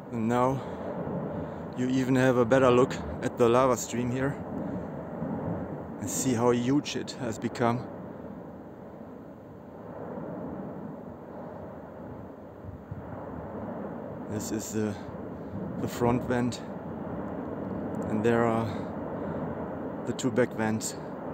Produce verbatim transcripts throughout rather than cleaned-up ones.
And now you even have a better look at the lava stream here and see how huge it has become. This is the, the front vent, and there are the two back vents.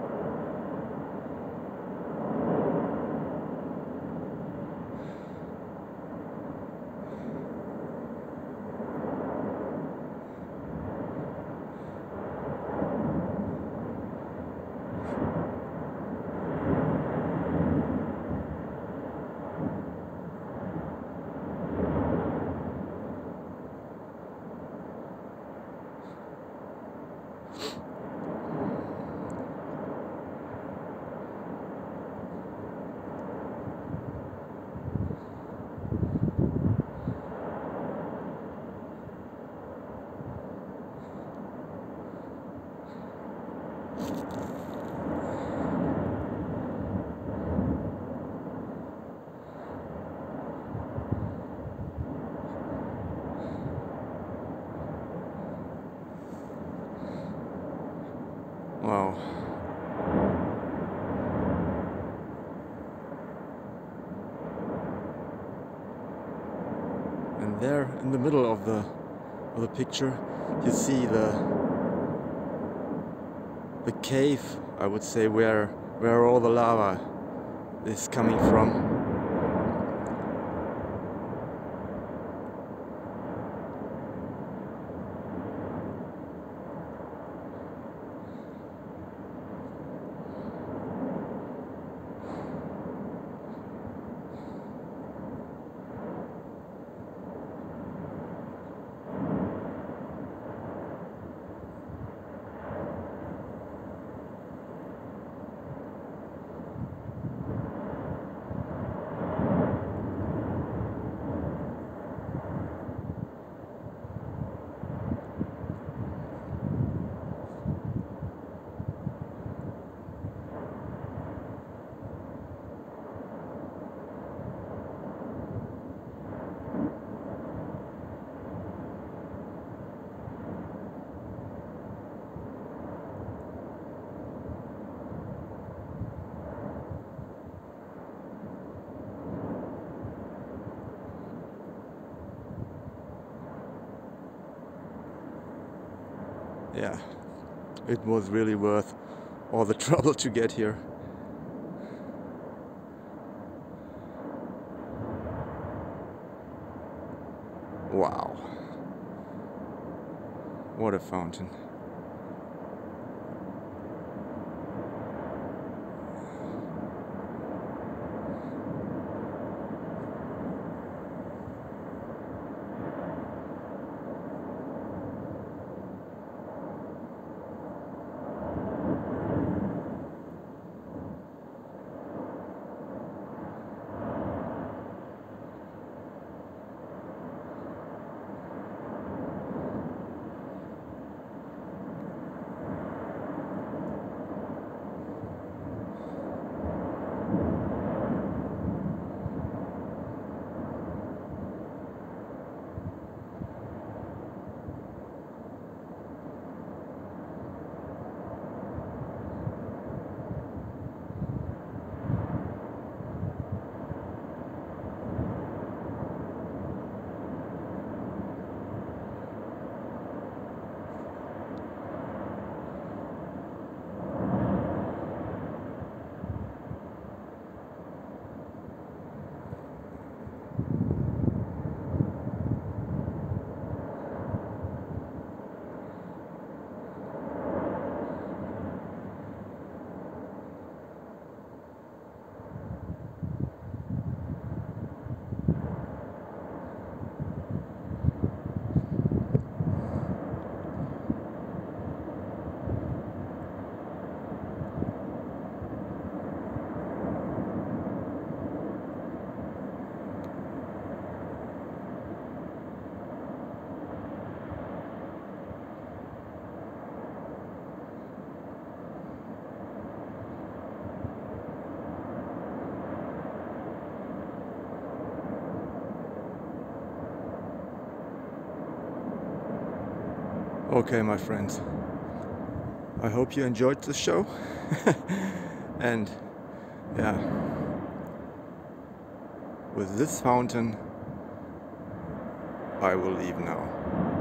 Wow. And there in the middle of the of the picture you see the the cave, I would say, where where all the lava is coming from. Yeah, it was really worth all the trouble to get here. Wow, what a fountain. Okay, my friends, I hope you enjoyed the show. And yeah, with this fountain I will leave now.